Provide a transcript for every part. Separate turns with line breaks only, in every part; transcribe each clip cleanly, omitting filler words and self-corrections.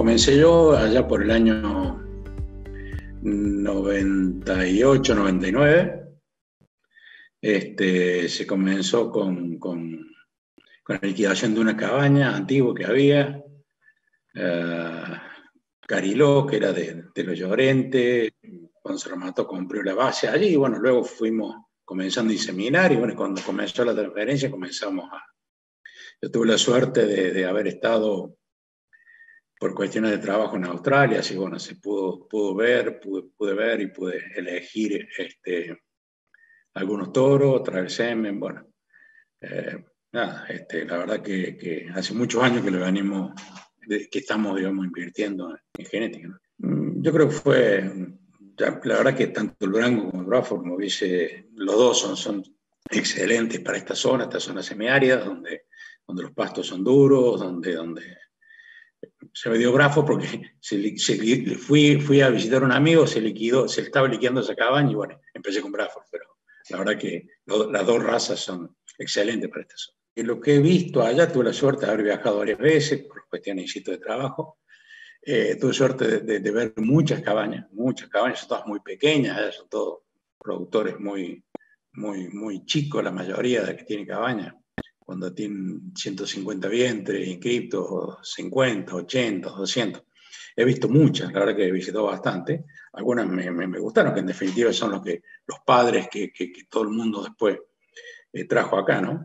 comencé yo allá por el año 98, 99. Se comenzó con la liquidación de una cabaña antigua que había, Cariló, que era de los Llorentes. Cuando se remató, compró la base allí, y bueno, luego fuimos comenzando a inseminar, y bueno, cuando comenzó la transferencia yo tuve la suerte de haber estado por cuestiones de trabajo en Australia, así bueno, pude ver y pude elegir algunos toros, traer semen, bueno. Nada, la verdad que hace muchos años que que estamos, digamos, invirtiendo en genética, ¿no? Yo creo que la verdad que tanto el Durango como el Bradford, como dice, los dos son excelentes para esta zona semiárida, donde los pastos son duros, donde se me dio Bradford porque fui a visitar a un amigo, se estaba liquidando esa cabaña, y bueno, empecé con Bradford, pero la verdad que las dos razas son excelentes para esta zona. Y lo que he visto allá, tuve la suerte de haber viajado varias veces por cuestiones, insisto, de trabajo. Tuve suerte de ver muchas cabañas, son todas muy pequeñas, son todos productores muy chicos, la mayoría de que tienen cabañas, cuando tienen 150 vientres inscriptos, 50, 80, 200. He visto muchas, la verdad que he visitado bastante. Algunas me gustaron, que en definitiva son los padres que todo el mundo después trajo acá, ¿no?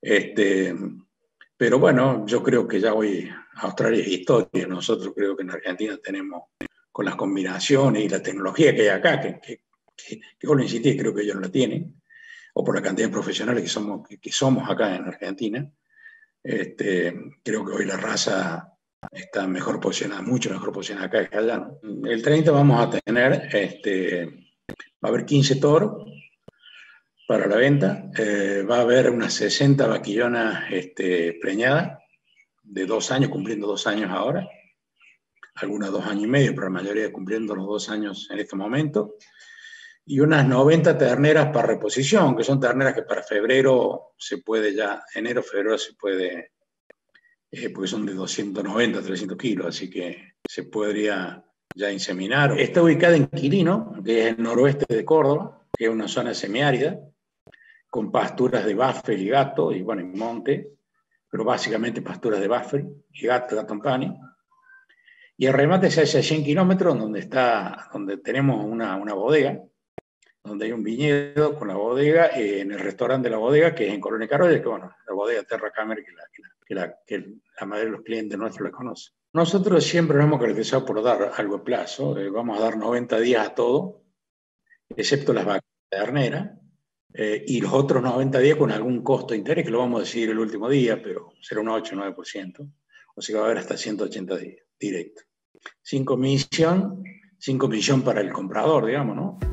Pero bueno, yo creo que ya hoy Australia es historia. Nosotros creo que en Argentina tenemos, con las combinaciones y la tecnología que hay acá, que vos lo insistís, creo que ellos no la tienen, o por la cantidad de profesionales que somos acá en Argentina. Creo que hoy la raza está mejor posicionada, mucho mejor posicionada acá que allá, ¿no? El 30 vamos a tener, va a haber 15 toros para la venta, va a haber unas 60 vaquillonas preñadas, de 2 años, cumpliendo 2 años ahora, algunas 2 años y medio, pero la mayoría cumpliendo los 2 años en este momento, y unas 90 terneras para reposición, que son terneras que para febrero se puede ya, enero, febrero se puede, porque son de 290, 300 kilos, así que se podría ya inseminar. Está ubicada en Quirino, que es el noroeste de Córdoba, que es una zona semiárida, con pasturas de buffer y gato, y bueno, y monte, pero básicamente pasturas de buffer y gato en pani. Y el remate se hace a 100 kilómetros, donde tenemos una bodega, donde hay un viñedo con la bodega, en el restaurante de la bodega, que es en Colonia Carolla, que bueno, la bodega Terra Camer, que la mayoría de los clientes nuestros la conocen. Nosotros siempre nos hemos caracterizado por dar algo a plazo, vamos a dar 90 días a todo, excepto las vacas terneras, y los otros 90 días con algún costo de interés, que lo vamos a decidir el último día, pero será un 8 o 9%, o sea que va a haber hasta 180 días directo. 5 millones para el comprador, digamos, ¿no?